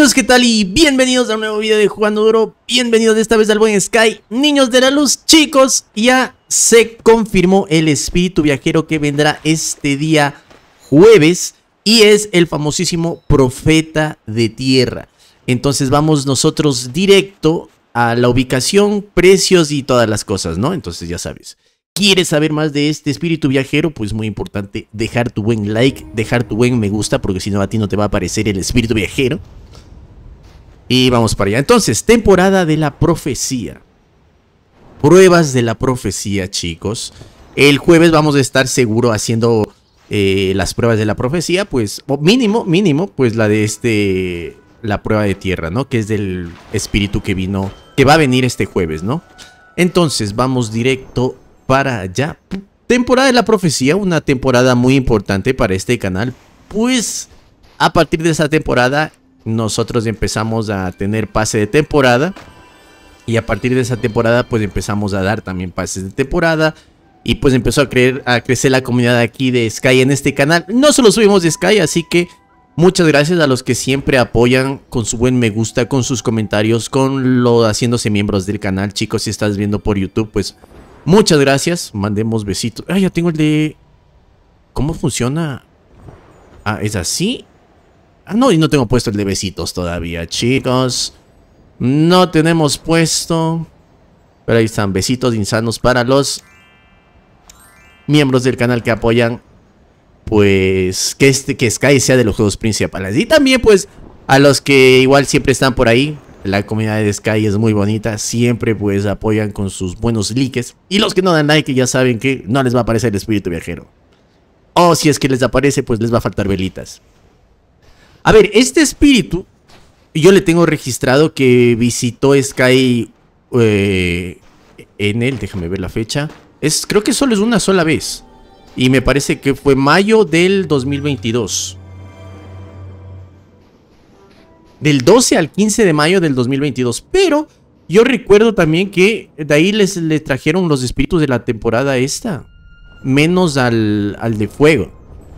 amigos, ¿qué tal? Y bienvenidos a un nuevo video de Jugando Duro. Bienvenidos esta vez al buen Sky. Niños de la luz, chicos, ya se confirmó el espíritu viajero que vendrá este día jueves. Y es el famosísimo Profeta de Tierra. Entonces vamos nosotros directo a la ubicación, precios y todas las cosas, ¿no? Entonces ya sabes. ¿Quieres saber más de este espíritu viajero? Pues muy importante dejar tu buen like, dejar tu buen me gusta, porque si no a ti no te va a aparecer el espíritu viajero. Y vamos para allá. Entonces, temporada de la profecía. Pruebas de la profecía, chicos. El jueves vamos a estar seguro haciendo las pruebas de la profecía, pues mínimo, pues la de la prueba de tierra, ¿no? Que es del espíritu que va a venir este jueves, ¿no? Entonces, vamos directo para allá. Temporada de la profecía, una temporada muy importante para este canal. Pues a partir de esa temporada nosotros empezamos a tener pase de temporada. Y a partir de esa temporada pues empezamos a dar también pases de temporada. Y pues empezó a crecer la comunidad aquí de Sky en este canal. No solo subimos de Sky, así que muchas gracias a los que siempre apoyan con su buen me gusta, con sus comentarios, haciéndose miembros del canal. Chicos, si estás viendo por YouTube, pues muchas gracias, mandemos besitos. Ah, ya tengo el de... ¿Cómo funciona? Ah, ¿es así? Ah, no, y no tengo puesto el de besitos todavía, chicos. No tenemos puesto. Pero ahí están, besitos insanos para los miembros del canal que apoyan. Pues que Sky sea de los juegos principales. Y también pues a los que igual siempre están por ahí. La comunidad de Sky es muy bonita. Siempre pues apoyan con sus buenos likes. Y los que no dan like ya saben que no les va a aparecer el espíritu viajero. O si es que les aparece pues les va a faltar velitas. A ver, este espíritu yo le tengo registrado que visitó Sky en él. Déjame ver la fecha. Creo que solo es una sola vez. Y me parece que fue mayo del 2022. Del 12 al 15 de mayo del 2022. Pero yo recuerdo también que de ahí les trajeron los espíritus de la temporada esta. Menos al de fuego.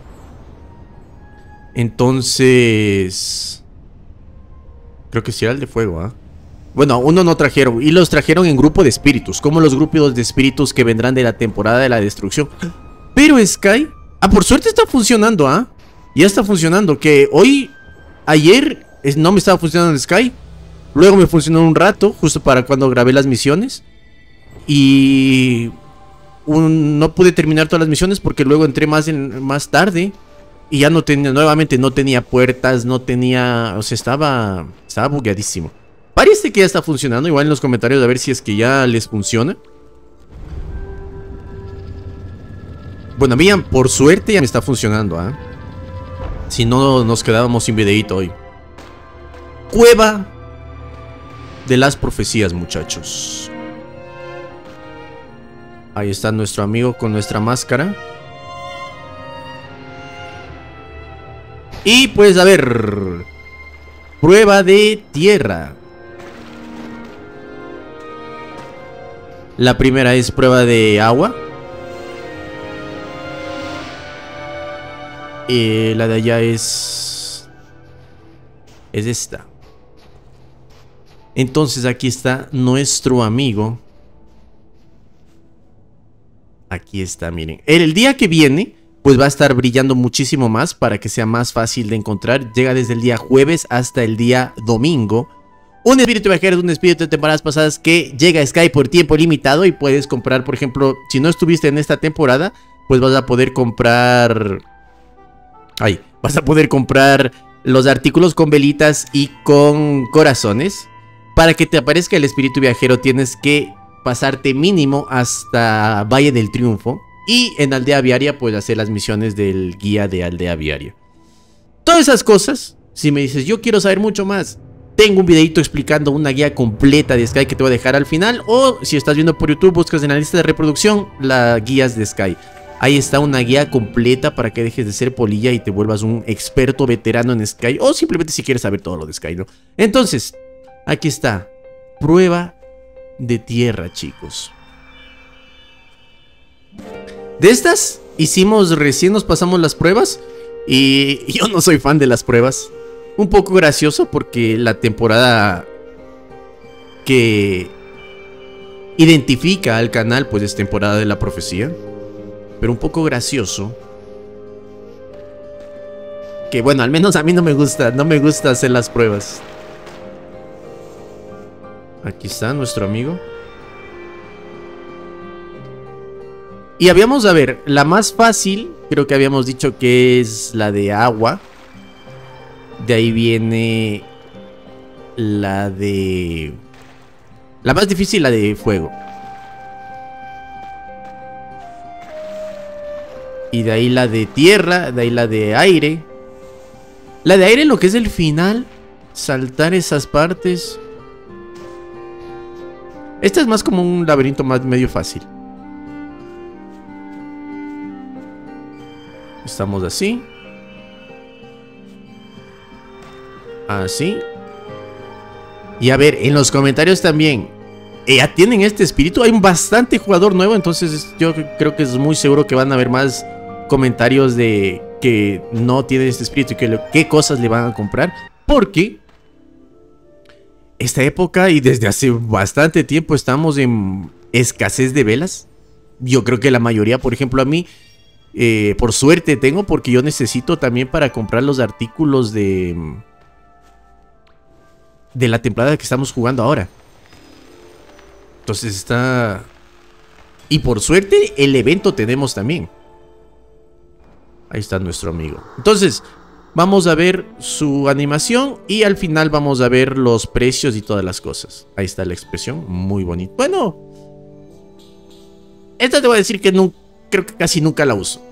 Entonces... creo que sí era el de fuego, ¿ah? Bueno, uno no trajeron. Y los trajeron en grupo de espíritus. Como los grupos de espíritus que vendrán de la temporada de la destrucción. Pero Sky... ah, por suerte está funcionando, ¿ah? Ya está funcionando. Que ayer... no me estaba funcionando en Sky. Luego me funcionó un rato, justo para cuando grabé las misiones. Y... no pude terminar todas las misiones porque luego entré más tarde. Y ya nuevamente no tenía puertas, no tenía... o sea, estaba bugueadísimo. Parece que ya está funcionando. Igual en los comentarios a ver si es que ya les funciona. Bueno, bien, por suerte ya me está funcionando, ¿ah? Si no, nos quedábamos sin videito hoy. Cueva de las profecías, muchachos. Ahí está nuestro amigo con nuestra máscara. Y pues a ver. Prueba de tierra. La primera es prueba de agua. La de allá es esta. Entonces aquí está nuestro amigo. Aquí está, miren. El día que viene pues va a estar brillando muchísimo más para que sea más fácil de encontrar. Llega desde el día jueves hasta el día domingo. Un espíritu viajero es un espíritu de temporadas pasadas que llega a Sky por tiempo limitado. Y puedes comprar, por ejemplo, si no estuviste en esta temporada, pues vas a poder comprar... vas a poder comprar los artículos con velitas y con corazones. Para que te aparezca el espíritu viajero tienes que pasarte mínimo hasta Valle del Triunfo. Y en Aldea Viaria puedes hacer las misiones del guía de Aldea Viaria. Todas esas cosas, si me dices yo quiero saber mucho más, tengo un videito explicando una guía completa de Sky que te voy a dejar al final. O si estás viendo por YouTube, buscas en la lista de reproducción las guías de Sky. Ahí está una guía completa para que dejes de ser polilla y te vuelvas un experto veterano en Sky. O simplemente si quieres saber todo lo de Sky, ¿no? Entonces, aquí está. Prueba de tierra, chicos. De estas, recién nos pasamos las pruebas. Y yo no soy fan de las pruebas. un poco gracioso porque la temporada que identifica al canal pues es temporada de la profecía. Pero un poco gracioso que bueno, al menos a mí no me gusta hacer las pruebas. Aquí está nuestro amigo. Y habíamos, a ver, la más fácil, creo que habíamos dicho que es la de agua. De ahí viene la de... la más difícil, la de fuego. Y de ahí la de tierra, de ahí la de aire. La de aire, lo que es el final, saltar esas partes. Esta es más como un laberinto más medio fácil. Estamos así. Así. Y a ver, en los comentarios también. ¿Ya tienen este espíritu? Hay un bastante jugador nuevo. Entonces yo creo que es muy seguro que van a haber más comentarios de que no tienen este espíritu y que qué cosas le van a comprar. Porque esta época y desde hace bastante tiempo estamos en escasez de velas. Yo creo que la mayoría, por ejemplo a mí, por suerte tengo, porque yo necesito también para comprar los artículos de la temporada que estamos jugando ahora. Entonces está... y por suerte el evento tenemos también. Ahí está nuestro amigo. Entonces vamos a ver su animación y al final vamos a ver los precios y todas las cosas. Ahí está la expresión, muy bonito. Bueno, esta te voy a decir que no, creo que casi nunca la uso.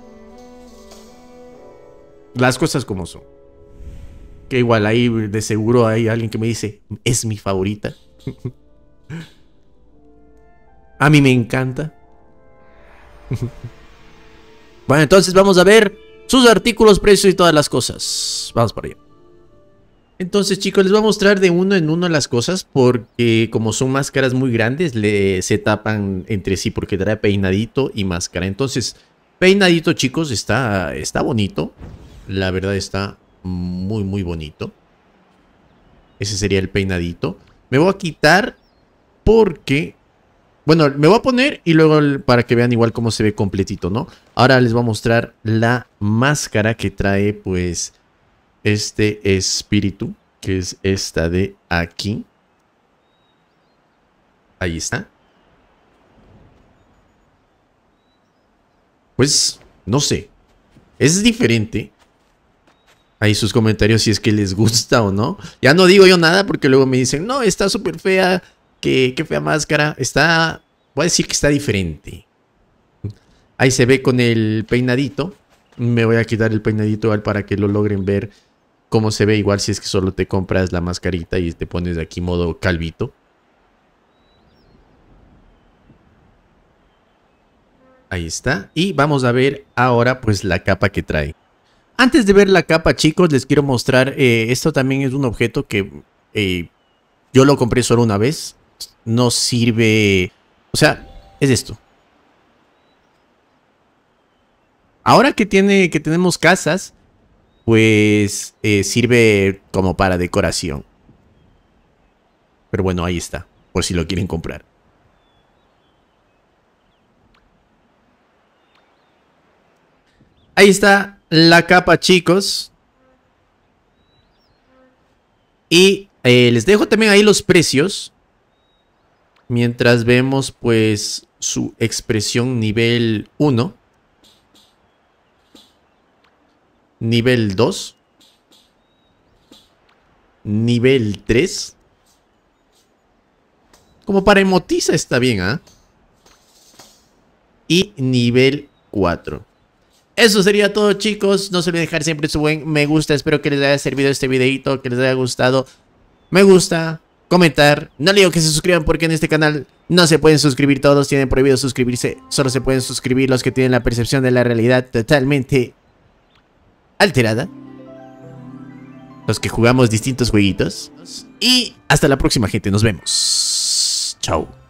Las cosas como son. Que igual ahí de seguro hay alguien que me dice, es mi favorita. A mí me encanta. Bueno, entonces vamos a ver sus artículos, precios y todas las cosas. Vamos para allá. Entonces, chicos, les voy a mostrar de uno en uno las cosas. Porque como son máscaras muy grandes, se tapan entre sí. Porque trae peinadito y máscara. Entonces, peinadito, chicos, está bonito. La verdad está muy, muy bonito. Ese sería el peinadito. Me voy a quitar porque... bueno, me voy a poner y luego para que vean igual cómo se ve completito, ¿no? Ahora les voy a mostrar la máscara que trae, pues, este espíritu, que es esta de aquí. Ahí está. Pues, no sé. Es diferente. Ahí sus comentarios si es que les gusta o no. Ya no digo yo nada porque luego me dicen, no, está súper fea. Qué fea máscara. Está... voy a decir que está diferente. Ahí se ve con el peinadito. Me voy a quitar el peinadito igual para que lo logren ver cómo se ve. Igual si es que solo te compras la mascarita y te pones aquí modo calvito. Ahí está. Y vamos a ver ahora pues la capa que trae. Antes de ver la capa, chicos, les quiero mostrar. Esto también es un objeto que yo lo compré solo una vez. No sirve... o sea, es esto. Ahora que tenemos casas, pues sirve como para decoración. Pero bueno, ahí está, por si lo quieren comprar. Ahí está la capa, chicos. Y les dejo también ahí los precios. Mientras vemos pues su expresión nivel 1. Nivel 2. Nivel 3. Como para emotiza está bien, ¿ah? Y nivel 4. Eso sería todo, chicos. No se olviden dejar siempre su buen me gusta. Espero que les haya servido este videito, que les haya gustado. Me gusta, comentar. No le digo que se suscriban porque en este canal no se pueden suscribir todos. Tienen prohibido suscribirse. Solo se pueden suscribir los que tienen la percepción de la realidad totalmente alterada. Los que jugamos distintos jueguitos. Y hasta la próxima, gente. Nos vemos. Chao.